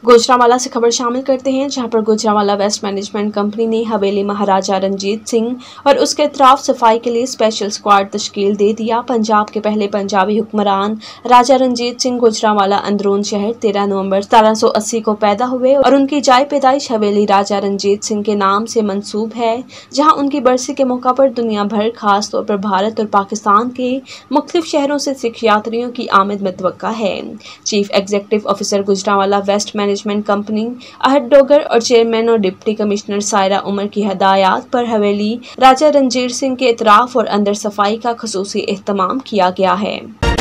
गुजरांवाला से खबर शामिल करते हैं, जहां पर गुजरांवाला वेस्ट मैनेजमेंट कंपनी ने हवेली महाराजा रणजीत सिंह और उसके अतराफ सफाई के लिए स्पेशल स्क्वाड तश्कील दे दिया। पंजाब के पहले पंजाबी हुक्मरान राजा रणजीत सिंह गुजरांवाला अंदरून शहर 13 नवंबर 1780 को पैदा हुए और उनकी जाय पैदाइश हवेली राजा रणजीत सिंह के नाम से मंसूब है, जहां उनकी बरसी के मौका पर दुनिया भर खास तौर पर भारत और पाकिस्तान के मुख्तलिफ शहरों से सिख यात्रियों की आमद मुतवक्का है। Chief executive officer Gujranwala waste management company Ahad Dogar और चेयरमैन और डिप्टी कमिश्नर सायरा उमर की हदायत पर हवेली राजा रणजीत सिंह के इतराफ और अंदर सफाई का खसूसी एहतमाम किया गया है।